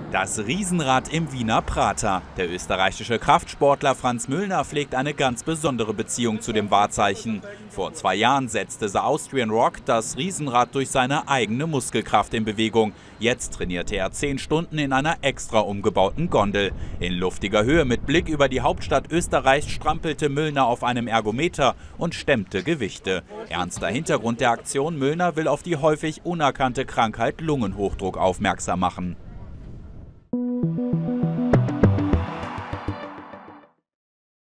Das Riesenrad im Wiener Prater. Der österreichische Kraftsportler Franz Müllner pflegt eine ganz besondere Beziehung zu dem Wahrzeichen. Vor 2 Jahren setzte The Austrian Rock das Riesenrad durch seine eigene Muskelkraft in Bewegung. Jetzt trainierte er 10 Stunden in einer extra umgebauten Gondel. In luftiger Höhe mit Blick über die Hauptstadt Österreichs strampelte Müllner auf einem Ergometer und stemmte Gewichte. Ernster Hintergrund der Aktion: Müllner will auf die häufig unerkannte Krankheit Lungenhochdruck aufmerksam machen.